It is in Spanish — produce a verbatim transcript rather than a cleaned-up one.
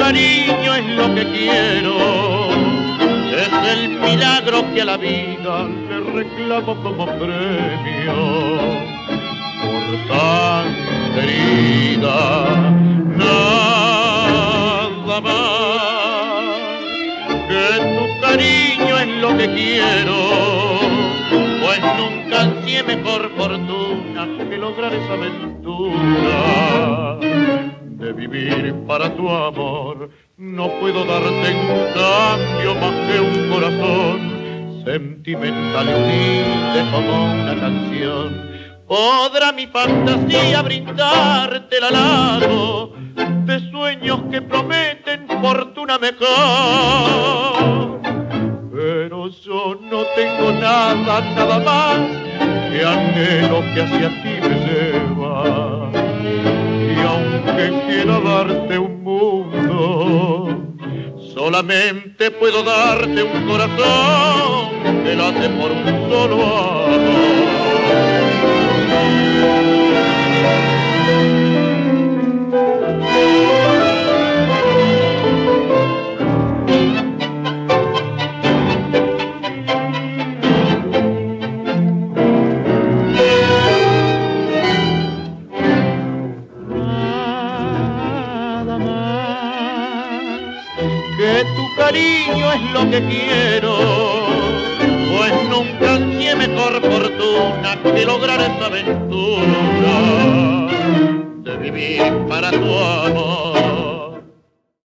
cariño es lo que quiero, es el milagro que a la vida le reclamo como premio. Por sangre herida, nada más, que tu cariño es lo que quiero, pues nunca ansié mejor fortuna que lograr esa aventura de vivir para tu amor. No puedo darte en cambio más que un corazón sentimental y humilde como una canción. Podrá mi fantasía brindarte el halago de sueños que prometen fortuna mejor, pero yo no tengo nada, nada más que anhelo que hacia ti me lleva. Y aunque quiera darte un mundo, solamente puedo darte un corazón que late por un solo amor. Que tu cariño es lo que quiero, pues nunca ansié mejor fortuna que lograr esa aventura de vivir para tu amor.